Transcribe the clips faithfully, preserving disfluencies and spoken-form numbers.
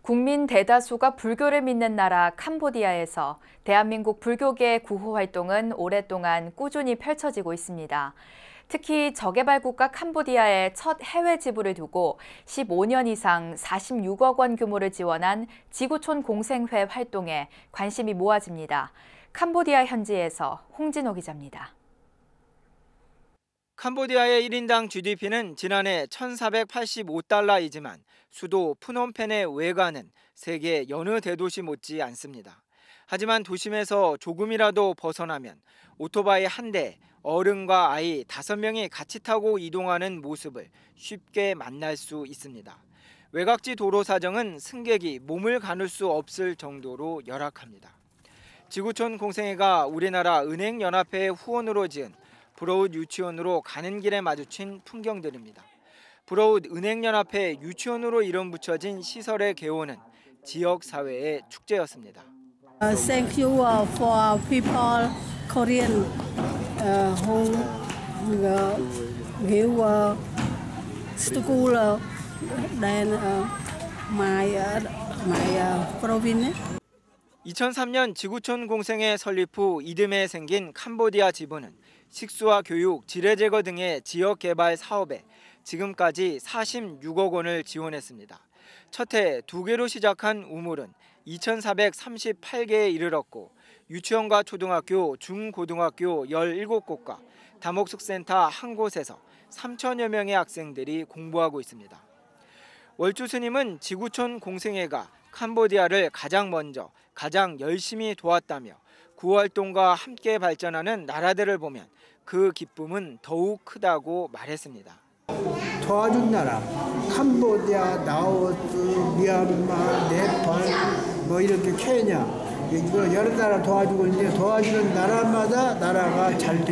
국민 대다수가 불교를 믿는 나라 캄보디아에서 대한민국 불교계 구호 활동은 오랫동안 꾸준히 펼쳐지고 있습니다. 특히 저개발 국가 캄보디아의 첫 해외 지부를 두고 십오 년 이상 사십육억 원 규모를 지원한 지구촌 공생회 활동에 관심이 모아집니다. 캄보디아 현지에서 홍진호 기자입니다. 캄보디아의 일 인당 지디피는 지난해 천사백팔십오 달러이지만 수도 프놈펜의 외관은 세계 여느 대도시 못지 않습니다. 하지만 도심에서 조금이라도 벗어나면 오토바이 한 대, 어른과 아이 다섯 명이 같이 타고 이동하는 모습을 쉽게 만날 수 있습니다. 외곽지 도로 사정은 승객이 몸을 가눌 수 없을 정도로 열악합니다. 지구촌 공생회가 우리나라 은행연합회의 후원으로 지은 브로웃 유치원으로 가는 길에 마주친 풍경들입니다. 브로웃 은행연합회 유치원으로 이름 붙여진 시설의 개호는 지역 사회의 축제였습니다. Uh, thank you uh, for people Korean uh, who uh, give uh, school uh, then uh, my uh, my uh, province. 이천삼 년 지구촌 공생회 설립 후 이듬해 생긴 캄보디아 지부는 식수와 교육, 지뢰 제거 등의 지역 개발 사업에 지금까지 사십육억 원을 지원했습니다. 첫 해 두 개로 시작한 우물은 이천사백삼십팔 개에 이르렀고 유치원과 초등학교, 중고등학교 열일곱 곳과 다목숙센터 한 곳에서 삼천여 명의 학생들이 공부하고 있습니다. 월주 스님은 지구촌 공생회가 캄보디아를 가장 먼저, 가장 열심히 도왔다며 구호활동과 함께 발전하는 나라들을 보면 그 기쁨은 더욱 크다고 말했습니다. 도와준 나라, 캄보디아, 라오스, 미얀마, 네팔, 뭐 이렇게 케냐, 이거 여러 나라 도와주고 있는데 도와주는 나라마다 나라가 잘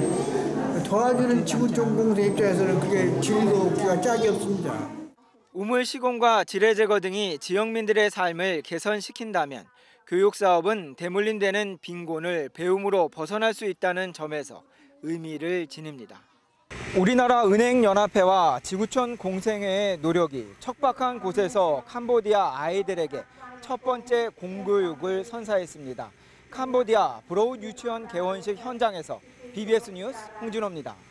되면 도와주는 지구촌 공생 입장에서는 그게 즐거우기가 짝이 없습니다. 우물 시공과 지뢰 제거 등이 지역민들의 삶을 개선시킨다면 교육 사업은 대물림되는 빈곤을 배움으로 벗어날 수 있다는 점에서 의미를 지닙니다. 우리나라 은행연합회와 지구촌 공생회의 노력이 척박한 곳에서 캄보디아 아이들에게 첫 번째 공교육을 선사했습니다. 캄보디아 브로웃 유치원 개원식 현장에서 비비에스 뉴스 홍진호입니다.